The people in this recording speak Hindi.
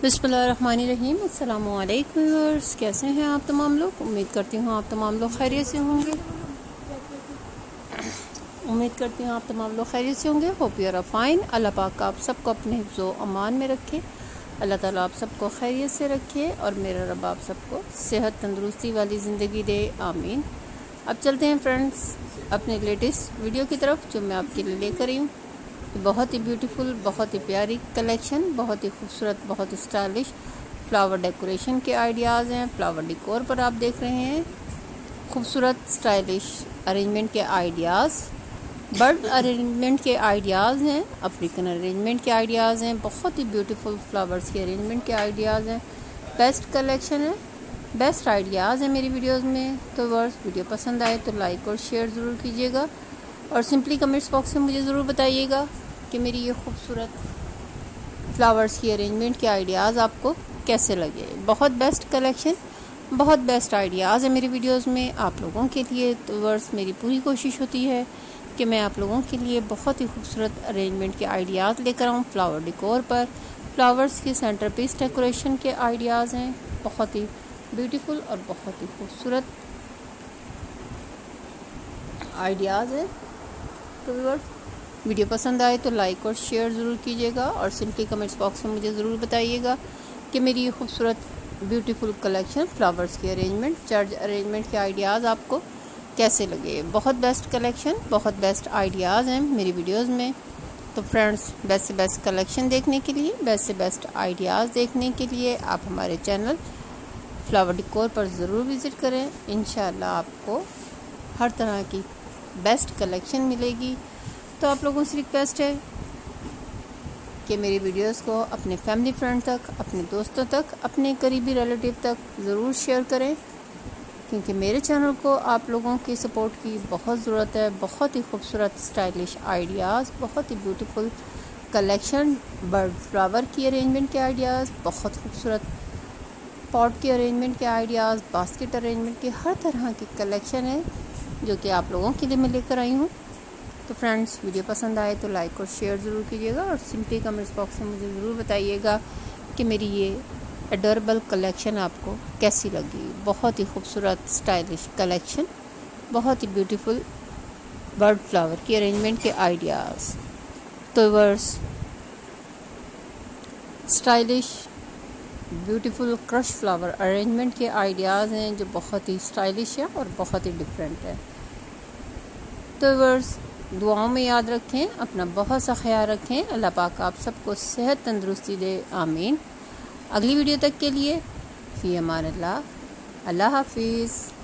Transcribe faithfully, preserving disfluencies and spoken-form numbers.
बिस्मिल्लाहिर्रहमानिर्रहीम। अस्सलामु अलैकुम व्यूअर्स, कैसे हैं आप तमाम लोग। उम्मीद करती हूँ आप तमाम लोग खैरियत से होंगे उम्मीद करती हूँ आप तमाम लोग खैरियत से होंगे hope you are fine. Allah पाक आप सबको अपने हिफ्ज़ो अमान में रखे। अल्लाह ताला आप सबको खैरियत से रखे और मेरा रब आप सबको सेहत तंदुरुस्ती वाली ज़िंदगी दे, आमीन। अब चलते हैं फ्रेंड्स अपने लेटेस्ट वीडियो की तरफ जो मैं आपके लिए लेकर आई हूँ। बहुत ही ब्यूटीफुल, बहुत ही प्यारी कलेक्शन, बहुत ही खूबसूरत, बहुत ही स्टाइलिश फ्लावर डेकोरेशन के आइडियाज़ हैं। फ्लावर डिकोर पर आप देख रहे हैं खूबसूरत स्टाइलिश अरेंजमेंट के आइडियाज़, बर्ड अरेंजमेंट के आइडियाज़ हैं, अफ्रीकन अरेंजमेंट के आइडियाज़ हैं, बहुत ही ब्यूटीफुल फ्लावर्स के अरेंजमेंट के आइडियाज़ हैं। बेस्ट कलेक्शन है, बेस्ट आइडियाज़ हैं मेरी वीडियोस में। तो वर्स वीडियो पसंद आए तो लाइक और शेयर ज़रूर कीजिएगा और सिंपली कमेंट्स बॉक्स में मुझे ज़रूर बताइएगा कि मेरी ये खूबसूरत फ्लावर्स की अरेंजमेंट के आइडियाज़ आपको कैसे लगे। बहुत बेस्ट कलेक्शन, बहुत बेस्ट आइडियाज़ है मेरी वीडियोस में आप लोगों के लिए। तो वर्स मेरी पूरी कोशिश होती है कि मैं आप लोगों के लिए बहुत ही खूबसूरत अरेंजमेंट के आइडियाज़ लेकर आऊँ। फ्लावर डिकोर पर फ्लावर्स की सेंटर पीस डेकोरेशन के आइडियाज़ हैं, बहुत ही ब्यूटीफुल और बहुत ही खूबसूरत आइडियाज़ हैं। तो व्यूअर्स वीडियो पसंद आए तो लाइक और शेयर ज़रूर कीजिएगा और सिंपली कमेंट्स बॉक्स में मुझे ज़रूर बताइएगा कि मेरी ये खूबसूरत ब्यूटीफुल कलेक्शन फ्लावर्स की अरेंजमेंट, चर्च अरेंजमेंट के आइडियाज़ आपको कैसे लगे। बहुत बेस्ट कलेक्शन, बहुत बेस्ट आइडियाज़ हैं मेरी वीडियोस में। तो फ्रेंड्स बेस्ट से बेस्ट कलेक्शन देखने के लिए, बेस्ट से बेस्ट आइडियाज़ देखने के लिए आप हमारे चैनल फ्लावर डिकोर पर ज़रूर विज़िट करें। इंशाल्लाह आपको हर तरह की बेस्ट कलेक्शन मिलेगी। तो आप लोगों से रिक्वेस्ट है कि मेरी वीडियोस को अपने फैमिली फ्रेंड तक, अपने दोस्तों तक, अपने करीबी रिलेटिव तक ज़रूर शेयर करें क्योंकि मेरे चैनल को आप लोगों की सपोर्ट की बहुत ज़रूरत है। बहुत ही खूबसूरत स्टाइलिश आइडियाज़, बहुत ही ब्यूटीफुल कलेक्शन, बर्ड फ्लावर की अरेंजमेंट के आइडियाज़, बहुत खूबसूरत पॉट की अरेंजमेंट के आइडियाज़, बास्केट अरेंजमेंट की हर तरह की कलेक्शन है जो कि आप लोगों के लिए मैं लेकर आई हूँ। तो फ्रेंड्स वीडियो पसंद आए तो लाइक और शेयर ज़रूर कीजिएगा और सिंपली कमेंट्स बॉक्स में मुझे ज़रूर बताइएगा कि मेरी ये अडोरेबल कलेक्शन आपको कैसी लगी। बहुत ही खूबसूरत स्टाइलिश कलेक्शन, बहुत ही ब्यूटीफुल बर्ड फ्लावर की अरेंजमेंट के आइडियाज़। तो वर्स stylish beautiful crush flower arrangement के आइडियाज़ हैं जो बहुत ही स्टाइलिश है और बहुत ही डिफरेंट है। तो वर्स दुआओं में याद रखें, अपना बहुत सा ख्याल रखें। अल्लाह पाक आप सबको सेहत तंदुरुस्ती दे, आमीन। अगली वीडियो तक के लिए फ़ी अमान अल्लाह, अल्लाह हाफिज़।